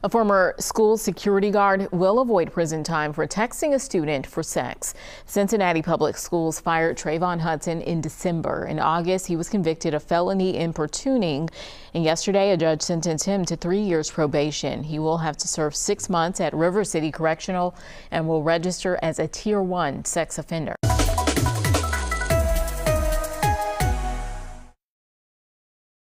A former school security guard will avoid prison time for texting a student for sex. Cincinnati Public Schools fired Trayvon Hudson in December. In August, he was convicted of felony importuning, and yesterday a judge sentenced him to 3 years probation. He will have to serve 6 months at River City Correctional and will register as a Tier 1 sex offender.